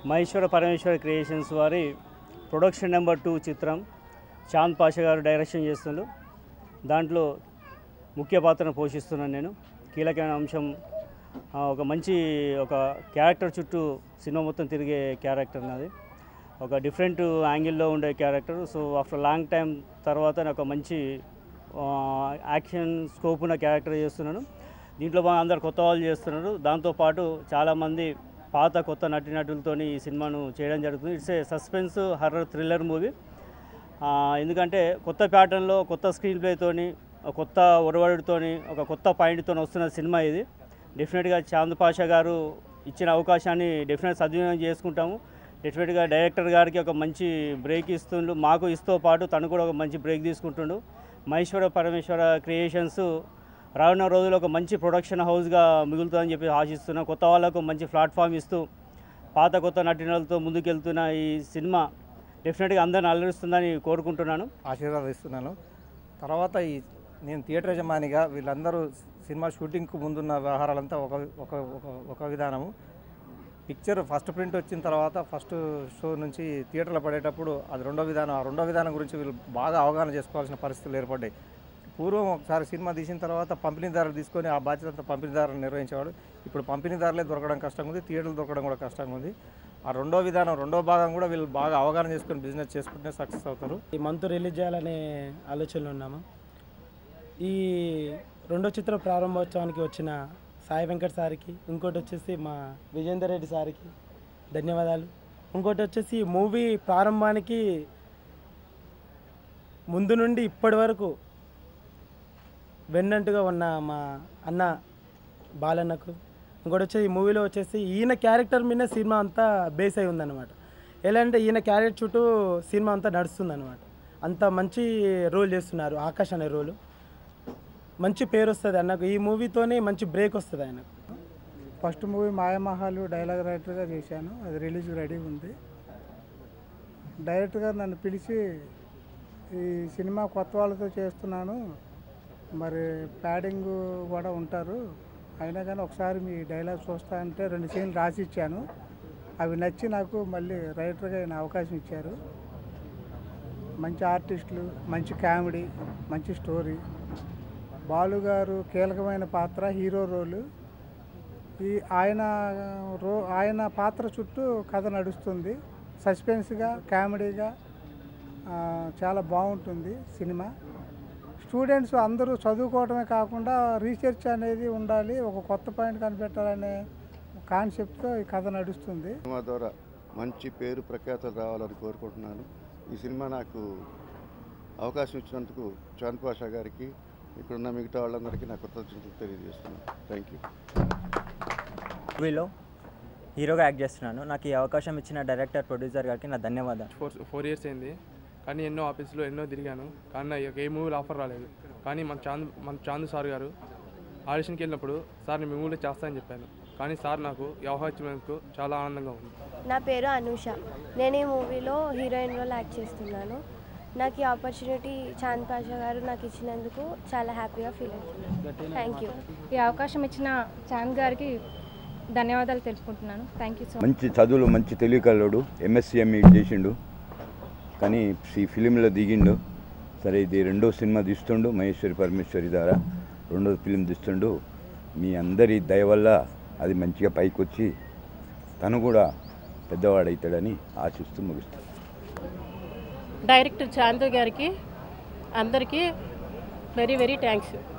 Maheshwara Parameshwara creations వారి production number 2 చిత్రం చాంద్ పాషా గారు డైరెక్షన్ చేస్తున్నారు. దాంట్లో ముఖ్య పాత్రను పోషిస్తున్నాను నేను. కీలకమైన అంశం ఒక క్యారెక్టర్ చుట్టూ సినిమా మొత్తం తిరిగే క్యారెక్టర్ నాది. ఒక డిఫరెంట్ యాంగిల్లో ఉండే character. So after long time తర్వాత నేను ఒక మంచి యాక్షన్ స్కోప్ ఉన్న క్యారెక్టర్ చేస్తున్నాను. దీంట్లో అందరు కొత్త వాళ్ళు చేస్తున్నారు. దాంతోపాటు చాలామంది పాత కొత్త నటీనటులతో ఈ సినిమాను చేయడం జరుగుతుంది. It's a suspense horror thriller movie. ఎందుకంటే కొత్త ప్యాటర్న్లో కొత్త స్క్రీన్ ప్లేతోని కొత్త ఒరవడితోని ఒక కొత్త పాయింట్తో వస్తున్న సినిమా ఇది. డెఫినెట్గా చాంద్ పాషా గారు ఇచ్చిన అవకాశాన్ని డెఫినెట్ సద్వినియోగం చేసుకుంటాము. డెఫినెట్గా డైరెక్టర్ గారికి ఒక మంచి బ్రేక్ ఇస్తుండు, మాకు ఇస్తో పాటు తను కూడా ఒక మంచి బ్రేక్ తీసుకుంటుండు. మహేశ్వర పరమేశ్వర క్రియేషన్స్ రానున్న రోజుల్లో ఒక మంచి ప్రొడక్షన్ హౌస్గా మిగులుతుందని చెప్పి ఆశిస్తున్నాం. కొత్త వాళ్ళకు మంచి ప్లాట్ఫామ్ ఇస్తూ పాత కొత్త నటీనటులతో ముందుకెళ్తున్న ఈ సినిమా డెఫినెట్గా అందరిని అలరిస్తుందని కోరుకుంటున్నాను, ఆశీర్వదిస్తున్నాను. తర్వాత నేను థియేటర్ యజమానిగా వీళ్ళందరూ సినిమా షూటింగ్కు ముందున్న వ్యవహారాలంతా ఒక విధానము. పిక్చర్ ఫస్ట్ ప్రింట్ వచ్చిన తర్వాత ఫస్ట్ షో నుంచి థియేటర్లో పడేటప్పుడు అది రెండో విధానం. ఆ రెండో విధానం గురించి వీళ్ళు బాగా అవగాహన చేసుకోవాల్సిన పరిస్థితులు ఏర్పడ్డాయి. పూర్వం ఒకసారి సినిమా తీసిన తర్వాత పంపిణీదారులు తీసుకొని ఆ బాధ్యత అంతా పంపిణీదారులు నిర్వహించేవాడు. ఇప్పుడు పంపిణీదారులే దొరకడం కష్టంగా ఉంది, థియేటర్లు దొరకడం కూడా కష్టంగా ఉంది. ఆ రెండో విధానం రెండో భాగం కూడా వీళ్ళు బాగా అవగాహన చేసుకొని బిజినెస్ చేసుకుంటే సక్సెస్ అవుతారు. ఈ మంత్ రిలీజ్ చేయాలనే ఆలోచనలో ఉన్నాము. ఈ రెండో చిత్ర ప్రారంభోత్సవానికి వచ్చిన సాయి వెంకట్ సార్కి, ఇంకోటి వచ్చేసి మా విజేందర్ రెడ్డి సార్కి ధన్యవాదాలు. ఇంకోటి వచ్చేసి మూవీ ప్రారంభానికి ముందు నుండి ఇప్పటి వరకు వెన్నంటుగా ఉన్న మా అన్న బాలన్నకు, ఇంకోటి వచ్చేసి ఈ మూవీలో వచ్చేసి ఈయన క్యారెక్టర్ మీద సినిమా అంతా బేస్ అయి ఉందన్నమాట. ఎలా అంటే ఈయన క్యారెక్టర్ చుట్టూ సినిమా అంతా నడుస్తుందన్నమాట. అంత మంచి రోల్ చేస్తున్నారు. ఆకాష్ అనే రోలు మంచి పేరు వస్తుంది అన్నకు. ఈ మూవీతోనే మంచి బ్రేక్ వస్తుంది ఆయనకు. ఫస్ట్ మూవీ మాయమహాలు డైలాగ్ రైటర్గా చేశాను. అది రిలీజ్ రెడీ ఉంది. డైరెక్టర్ గారు నన్ను పిలిచి ఈ సినిమా కొత్త వాళ్ళతో చేస్తున్నాను, మరి ప్యాడింగ్ కూడా ఉంటారు, అయినా కానీ ఒకసారి మీ డైలాగ్ చూస్తా అంటే 2 సీన్లు రాసి ఇచ్చాను. అవి నచ్చి నాకు మళ్ళీ రైటర్గా ఆయన అవకాశం ఇచ్చారు. మంచి ఆర్టిస్టులు, మంచి కామెడీ, మంచి స్టోరీ. బాలు గారు కీలకమైన పాత్ర, హీరో రోలు. ఆయన పాత్ర చుట్టూ కథ నడుస్తుంది. సస్పెన్స్గా, కామెడీగా చాలా బాగుంటుంది సినిమా. స్టూడెంట్స్ అందరూ చదువుకోవడమే కాకుండా రీసెర్చ్ అనేది ఉండాలి, ఒక కొత్త పాయింట్ కనిపెట్టాలనే కాన్సెప్ట్తో ఈ కథ నడుస్తుంది. సినిమా ద్వారా మంచి పేరు ప్రఖ్యాతలు రావాలని కోరుకుంటున్నాను. ఈ సినిమా నాకు అవకాశం ఇచ్చినందుకు చాంద్ పాషా గారికి, ఇక్కడున్న మిగతా వాళ్ళందరికీ నా కృతజ్ఞతలు తెలియజేస్తున్నాను. Thank you. మూవీలో హీరోగా యాక్ట్ చేస్తున్నాను. నాకు ఈ అవకాశం ఇచ్చిన డైరెక్టర్, ప్రొడ్యూసర్ గారికి నా ధన్యవాదాలు. 4 years అయింది, కానీ ఎన్నో ఆఫీసులో ఎన్నో తిరిగాను, కానీ నాకు ఏ మూవీలో ఆఫర్ రాలేదు. కానీ మన చాంద్ సార్ గారు ఆడిషన్కి వెళ్ళినప్పుడు సార్ నేను మీ మూవీలో చేస్తానని చెప్పాను. కానీ సార్ నాకు ఈ అవకాశం ఇచ్చినందుకు చాలా ఆనందంగా ఉంది. నా పేరు అనూష. నేను ఈ మూవీలో హీరోయిన్ రోల్ యాక్ట్ చేస్తున్నాను. నాకు ఈ ఆపర్చునిటీ చాంద్ పాషా గారు నాకు ఇచ్చినందుకు చాలా హ్యాపీగా ఫీల్ అవుతున్నాను. Thank you. ఈ అవకాశం ఇచ్చిన చాంద్ గారికి ధన్యవాదాలు తెలుపుకుంటున్నాను. Thank you so much. మంచి చదువులు, మంచి తెలివికల్లోడు, MSc చేసిండు, కానీ ఈ ఫిలింలో దిగిండు. సరే, ఇది రెండో సినిమా తీస్తుండు, మహేశ్వరి పరమేశ్వరి ద్వారా రెండో ఫిలిం తీస్తుండు. మీ అందరి దయ వల్ల అది మంచిగా పైకి వచ్చి తను కూడా పెద్దవాడవుతాడని ఆశిస్తూ ముగిస్తాను. డైరెక్టర్ చాంద్ గారికి అందరికీ వెరీ థ్యాంక్స్.